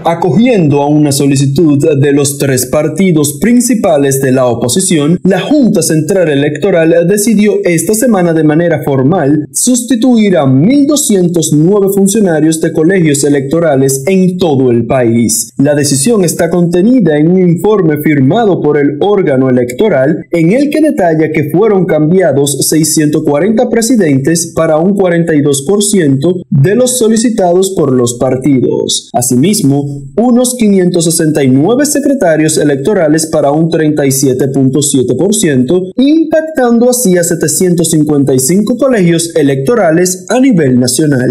Acogiendo a una solicitud de los tres partidos principales de la oposición, la Junta Central Electoral decidió esta semana de manera formal sustituir a 1.209 funcionarios de colegios electorales en todo el país. La decisión está contenida en un informe firmado por el órgano electoral en el que detalla que fueron cambiados 640 presidentes para un 42% de los solicitados por los partidos. Asimismo, unos 569 secretarios electorales para un 37.7%, impactando así a 755 colegios electorales a nivel nacional.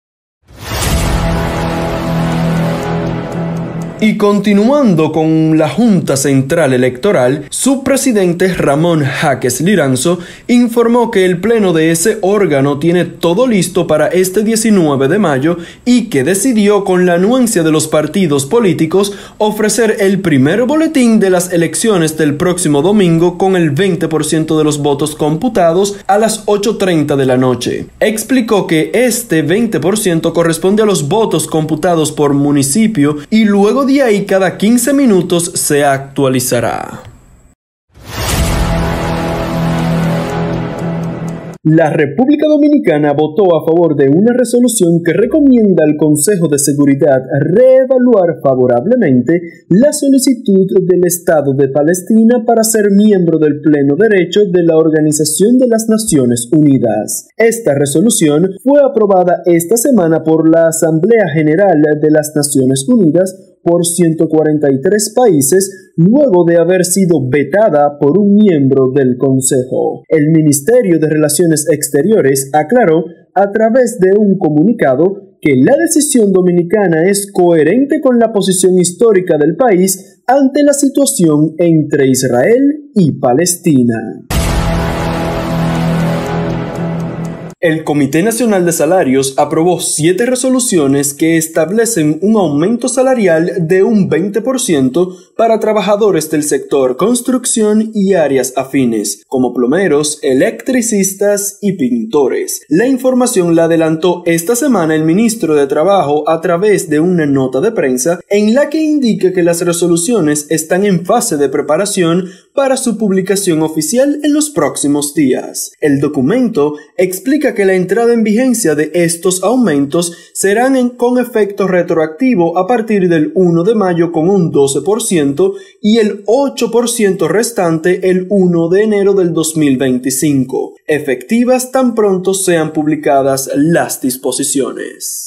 Y continuando con la Junta Central Electoral, su presidente Ramón Jáquez Liranzo informó que el pleno de ese órgano tiene todo listo para este 19 de mayo y que decidió, con la anuencia de los partidos políticos, ofrecer el primer boletín de las elecciones del próximo domingo con el 20% de los votos computados a las 8:30 de la noche. Explicó que este 20% corresponde a los votos computados por municipio y luego de ahí cada 15 minutos se actualizará. La República Dominicana votó a favor de una resolución que recomienda al Consejo de Seguridad reevaluar favorablemente la solicitud del Estado de Palestina para ser miembro del pleno derecho de la Organización de las Naciones Unidas. Esta resolución fue aprobada esta semana por la Asamblea General de las Naciones Unidas por 143 países, luego de haber sido vetada por un miembro del Consejo. El Ministerio de Relaciones Exteriores aclaró a través de un comunicado que la decisión dominicana es coherente con la posición histórica del país ante la situación entre Israel y Palestina. El Comité Nacional de Salarios aprobó 7 resoluciones que establecen un aumento salarial de un 20% para trabajadores del sector construcción y áreas afines, como plomeros, electricistas y pintores. La información la adelantó esta semana el ministro de Trabajo a través de una nota de prensa en la que indica que las resoluciones están en fase de preparación para su publicación oficial en los próximos días. El documento explica que la entrada en vigencia de estos aumentos serán con efecto retroactivo a partir del 1 de mayo con un 12% y el 8% restante el 1 de enero del 2025, efectivas tan pronto sean publicadas las disposiciones.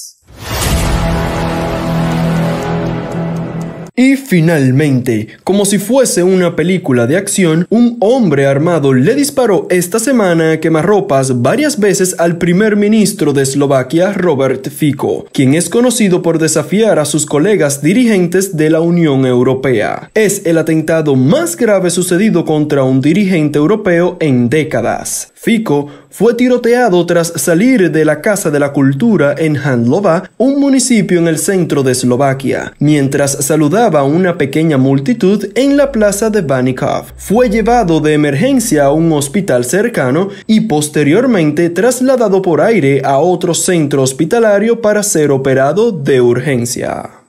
Y finalmente, como si fuese una película de acción, un hombre armado le disparó esta semana a quemarropas varias veces al primer ministro de Eslovaquia, Robert Fico, quien es conocido por desafiar a sus colegas dirigentes de la Unión Europea. Es el atentado más grave sucedido contra un dirigente europeo en décadas. Fico fue tiroteado tras salir de la Casa de la Cultura en Handlova, un municipio en el centro de Eslovaquia, mientras saludaba a una pequeña multitud en la plaza de Baníkov. Fue llevado de emergencia a un hospital cercano y posteriormente trasladado por aire a otro centro hospitalario para ser operado de urgencia.